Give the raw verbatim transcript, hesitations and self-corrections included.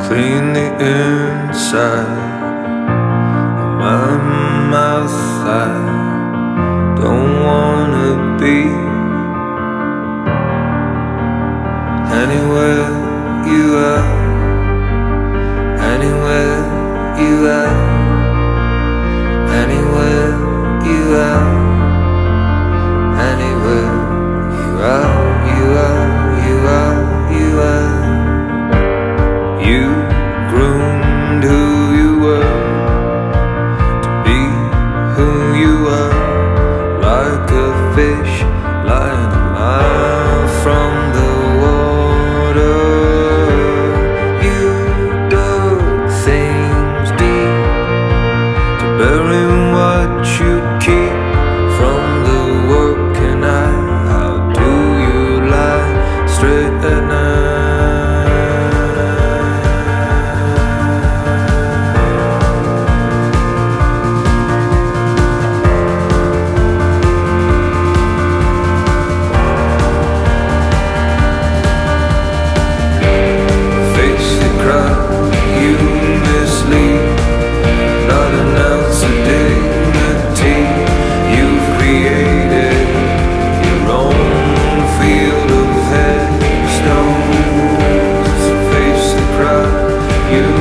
clean the inside of my mouth. I don't wanna be anywhere you are, anywhere you are, anywhere you are, anywhere you are, you are, you are, you are. You groomed who you were to be who you are, like a fish lying a mile from the water. You dug things deep to bury what you keep from the working eye. How do you lie straight at night? You